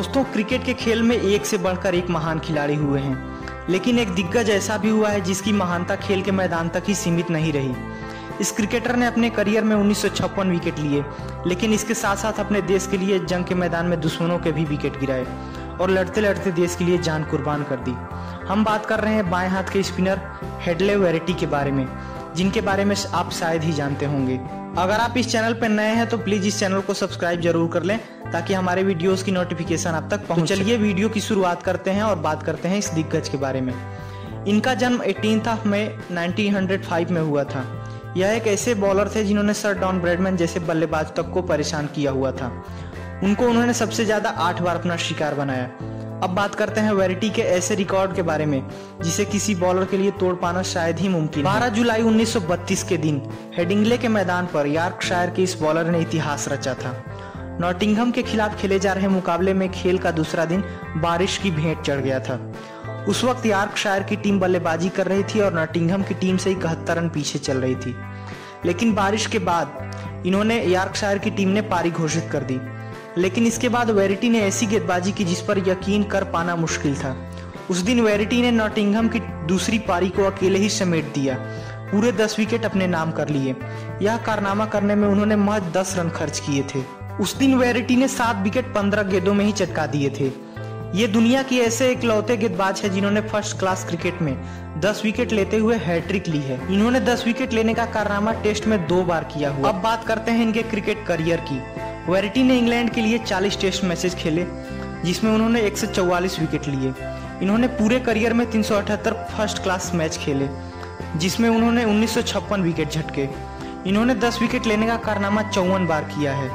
दोस्तों, क्रिकेट के खेल में एक से बढ़कर एक महान खिलाड़ी हुए हैं, लेकिन एक दिग्गज ऐसा भी हुआ है जिसकी महानता खेल के मैदान तक ही सीमित नहीं रही। इस क्रिकेटर ने अपने करियर में 1956 विकेट लिए, लेकिन इसके साथ साथ अपने देश के लिए जंग के मैदान में दुश्मनों के भी विकेट गिराए और लड़ते लड़ते देश के लिए जान कुर्बान कर दी। हम बात कर रहे हैं बाएं हाथ के स्पिनर हेडले वेरेटी के बारे में, जिनके बारे में आप शायद ही जानते होंगे। अगर आप इस चैनल पर नए हैं तो प्लीज इस चैनल को सब्सक्राइब जरूर कर लें ताकि हमारे वीडियोस की नोटिफिकेशन आप तक पहुंचे। चलिए वीडियो की शुरुआत करते हैं और बात करते हैं इस दिग्गज के बारे में। इनका जन्म 18 मई 1905 में हुआ था। यह एक ऐसे बॉलर थे जिन्होंने सर डॉन ब्रैडमैन जैसे बल्लेबाज तक को परेशान किया हुआ था। उन्होंने सबसे ज्यादा 8 बार अपना शिकार बनाया। अब बात करते हैं वेरेटी के ऐसे रिकॉर्ड के बारे में जिसे किसी बॉलर के लिए तोड़ पाना शायद ही मुमकिन। 12 जुलाई 1932 के दिन हेडिंग्ले के मैदान पर यॉर्कशायर के इस बॉलर ने इतिहास रचा था। नॉटिंघम के खिलाफ खेले जा रहे मुकाबले में खेल का दूसरा दिन बारिश की भेंट चढ़ गया था। उस वक्त यॉर्कशायर की टीम बल्लेबाजी कर रही थी और नॉटिंघम की टीम से 71 रन पीछे चल रही थी, लेकिन बारिश के बाद इन्होंने यॉर्कशायर की टीम ने पारी घोषित कर दी। लेकिन इसके बाद वेरेटी ने ऐसी गेंदबाजी की जिस पर यकीन कर पाना मुश्किल था। उस दिन वेरेटी ने नॉटिंघम की दूसरी पारी को अकेले ही समेट दिया, पूरे 10 विकेट अपने नाम कर लिए। यह कारनामा करने में उन्होंने महज 10 रन खर्च किए थे। उस दिन वेरेटी ने 7 विकेट 15 गेंदों में ही चटका दिए थे। ये दुनिया की ऐसे इकलौते गेंदबाज है जिन्होंने फर्स्ट क्लास क्रिकेट में 10 विकेट लेते हुए हैट्रिक ली है। इन्होंने 10 विकेट लेने का कारनामा टेस्ट में 2 बार किया हुआ। अब बात करते हैं इनके क्रिकेट करियर की। वेरेटी ने इंग्लैंड के लिए 40 टेस्ट मैचेस खेले, जिसमें उन्होंने 144 विकेट लिए। इन्होंने पूरे करियर में 378 फर्स्ट क्लास मैच खेले, जिसमें उन्होंने 1956 विकेट झटके। इन्होंने 10 विकेट लेने का कारनामा 54 बार किया है।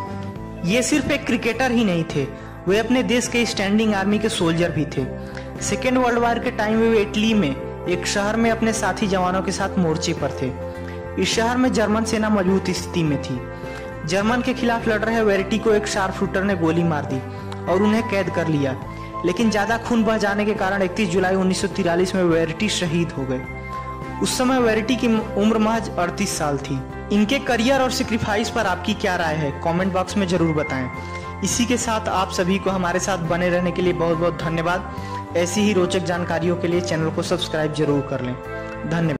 ये सिर्फ एक क्रिकेटर ही नहीं थे, वे अपने देश के स्टैंडिंग आर्मी के सोल्जर भी थे। सेकेंड वर्ल्ड वॉर के टाइम में वे इटली में एक शहर में अपने साथी जवानों के साथ मोर्चे पर थे। इस शहर में जर्मन सेना मजबूत स्थिति में थी। जर्मन के खिलाफ लड़ रहे वेरेटी को एक शार्प शूटर ने गोली मार दी और उन्हें कैद कर लिया, लेकिन ज्यादा खून बह जाने के कारण 31 जुलाई 1943 में वेरेटी शहीद हो गए। उस समय वेरेटी की उम्र महज 38 साल थी। इनके करियर और सेक्रीफाइस पर आपकी क्या राय है, कमेंट बॉक्स में जरूर बताएं। इसी के साथ आप सभी को हमारे साथ बने रहने के लिए बहुत बहुत धन्यवाद। ऐसी ही रोचक जानकारियों के लिए चैनल को सब्सक्राइब जरूर कर लें। धन्यवाद।